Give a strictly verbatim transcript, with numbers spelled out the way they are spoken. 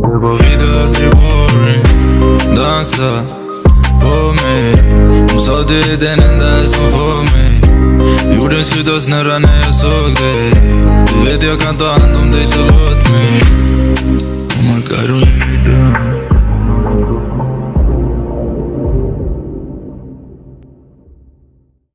Vår vida är aldrig boring. Dansa på mig. Hon sa du är den enda som får mig. Jorden slutar snurra när